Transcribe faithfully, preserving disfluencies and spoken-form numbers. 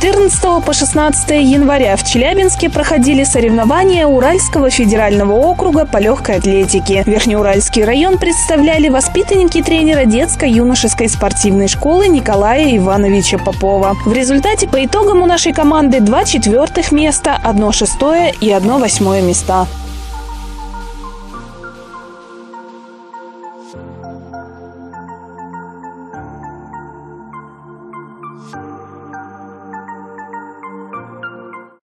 четырнадцатого по шестнадцатое января в Челябинске проходили соревнования Уральского федерального округа по легкой атлетике. Верхнеуральский район представляли воспитанники тренера детско-юношеской спортивной школы Николая Ивановича Попова. В результате по итогам у нашей команды два четвертых места, одно шестое и одно восьмое места.